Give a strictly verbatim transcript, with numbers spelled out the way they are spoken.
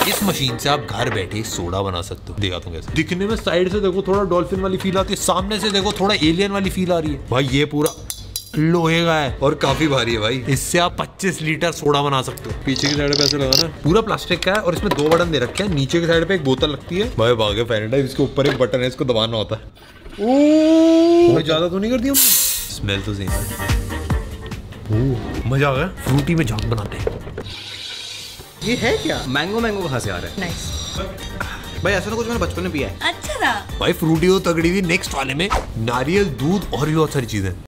इस मशीन से आप घर बैठे सोडा बना सकते हो। देखा तुम कैसे दिखने में, साइड से देखो थोड़ा डॉल्फिन वाली फील आती है, सामने से देखो थोड़ा एलियन वाली फील आ रही है। भाई ये पूरा लोहे का है और काफी भारी है भाई। इससे आप पच्चीस लीटर सोडा बना सकते हो। पीछे की साइड पे ऐसे लगाना, पूरा प्लास्टिक का है और इसमें दो बटन दे रखे हैं। नीचे की साइड पे एक बोतल लगती है। भाई भागे फैनिटाइज, इसके ऊपर एक बटन है, इसको दबाना होता है। ओह ज्यादा तो नहीं कर दिया हमने। स्मेल तो सेम है। ओह मजा आ गया। फ्रूटी में झाग बनाते हैं। ये है क्या? मैंगो मैंगो कहाँ से आ रहा है? नाइस भाई ऐसा तो कुछ मैंने बचपन में पिया है। अच्छा था भाई फ्रूटी तो तगड़ी हुई। नेक्स्ट वाले में नारियल दूध और भी बहुत सारी चीजें।